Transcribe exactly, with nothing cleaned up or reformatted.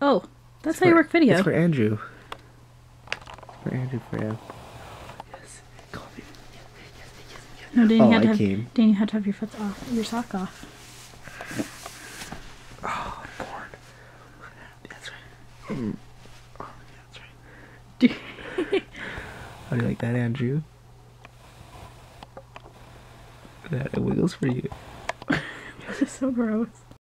Oh, that's It's how you for- work video. It's for Andrew. For Andrew, for him. Yes. Call me. No, Danny Oh, had to I have, came. Danny had to have your foot off, your sock off. Oh, I'm bored. That's right. Mm. Oh, that's right. How do you like that, Andrew? That it wiggles for you. This is so gross.